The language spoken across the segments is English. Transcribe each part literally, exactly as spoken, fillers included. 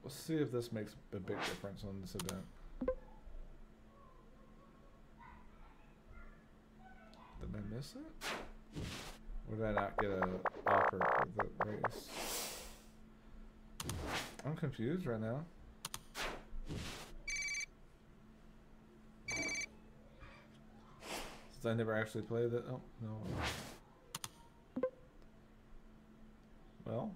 Let's see if this makes a big difference on this event. Did I miss it? Or did I not get an offer for the race? I'm confused right now. Since I never actually played it. Oh, no. Well.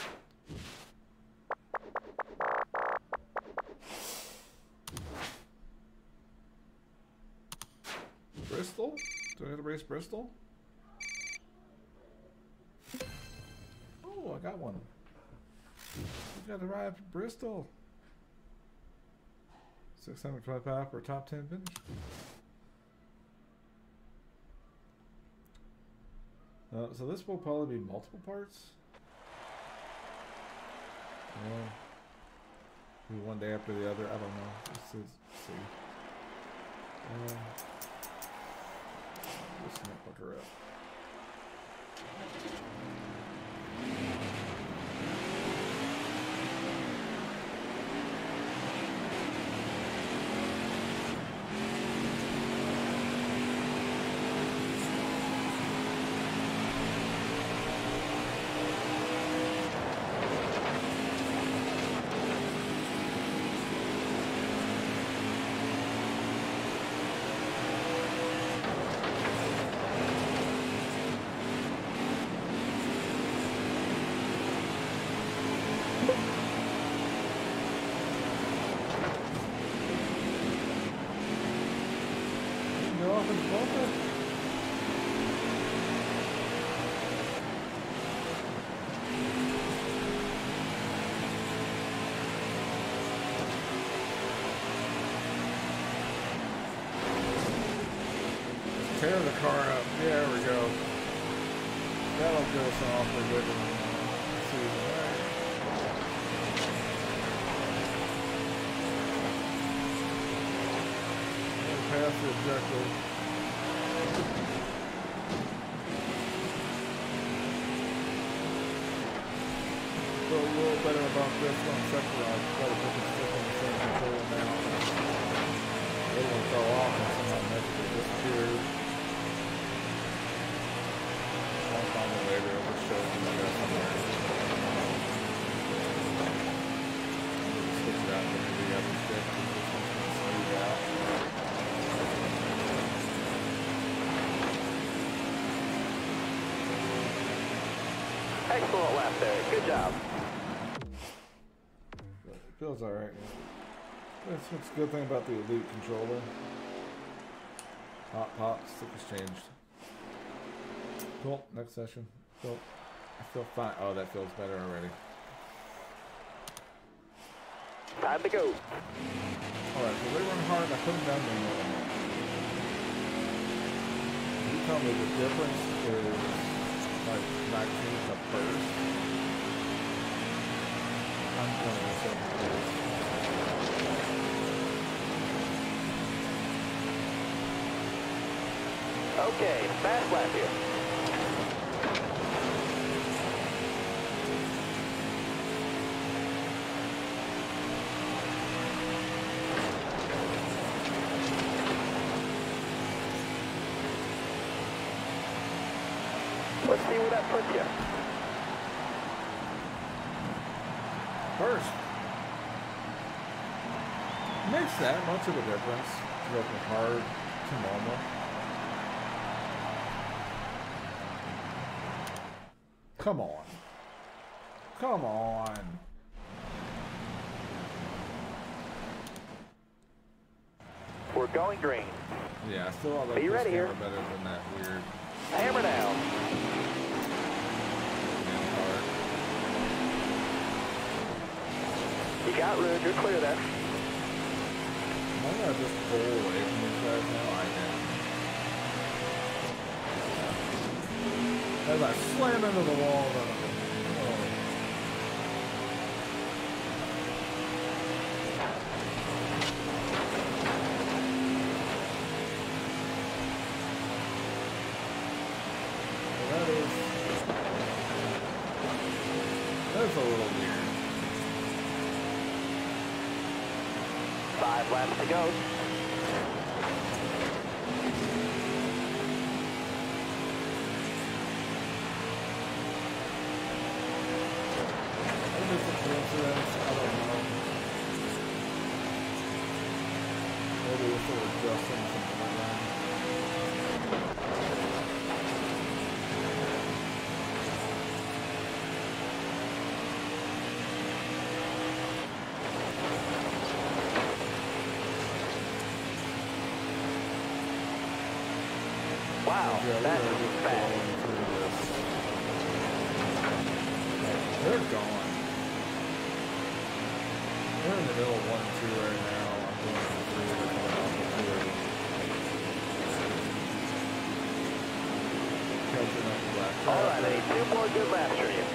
Bristol? Do I have to race Bristol? Oh, I got one. We got to ride Bristol. six hundred twenty-five for a top ten finish. Uh, so this will probably be multiple parts. Well, maybe one day after the other. I don't know. Let's see. Let's see. Um, let's not put her up. Tear the car up. There we go. That'll get us an awfully good season, right? We'll pass the objective. Feel a little better about this on sector. I've got to put the stick on the same control now. The other one fell off and somehow magically disappeared. I'll find it later. I'll just show you guys somewhere. I'm going to switch it out to maybe the other stick. Smooth out. Excellent lap there. Good job. It feels alright. That's what's a good thing about the Elite controller. Hot pop, stickers changed. Cool, next session. Cool. I feel fine. Oh, that feels better already. Time to go. Alright, so they run hard. I put them down there. You tell me the difference is like nineteen to first. I'm going to say first. Okay, fast lap here. Let's see where that puts you. First. Makes that much of a difference to go from hard to normal. Come on. Come on. We're going green. Yeah, I still like Be this ready camera here. better than that weird Hammer down. damn card. You got room. You're clear there. I'm gonna just pull away from these guys now. I can. As I slam into the wall, though. Oh. Well, that is. That's a little weird. Five laps to go. Maybe it's a coincidence. I don't know. Maybe it's sort of adjusting something like that. Wow, Yeah, that's we're gonna fast. get through this. They're gone. We're in the middle of one and two right now. I'm going for three. They're coming off of two. Catching up to black. All right, I need two more good laps for you.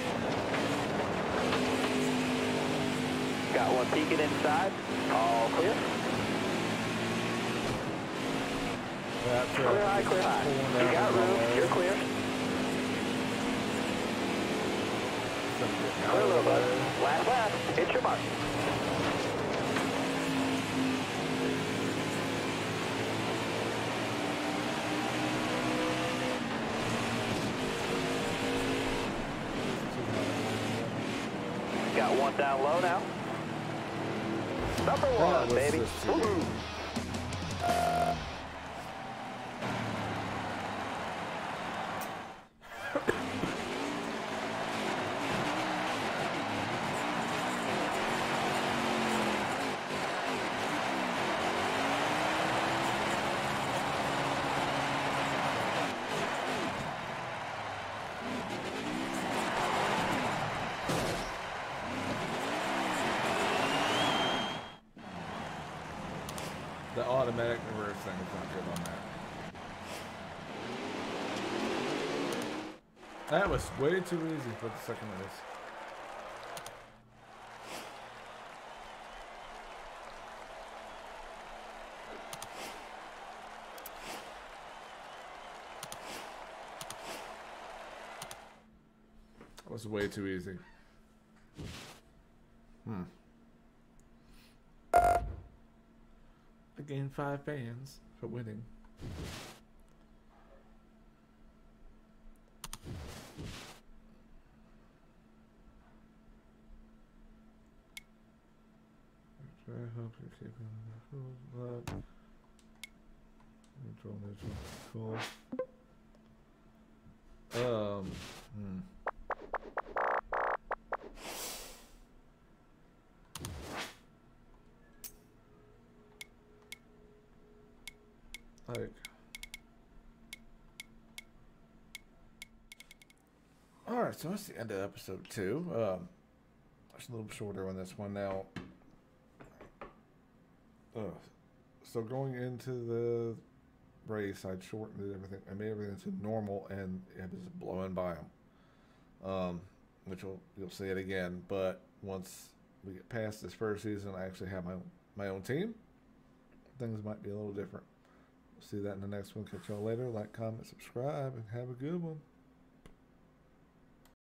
Got one peeking inside. All clear. That's Clear high, clear high. You got room. You're clear. Clear low, bud. Last lap. Hit your mark. Got one down low now. Number one, Yeah, baby. Woo-hoo. The automatic reverse thing is not good on that. That was way too easy for the second race. That was way too easy. Hmm. I gained five fans for winning. I hope you're keeping the full lap. Neutral, neutral, cool. Um, hmm. Like, all right, so that's the end of episode two. Um, it's a little shorter on this one now. Uh, so going into the race, I'd shortened everything. I made everything to normal, and it was blowing by them. Um, which will you'll see it again. But once we get past this first season, I actually have my own, my own team. Things might be a little different. See that in the next one. Catch y'all later. Like, comment, subscribe, and have a good one.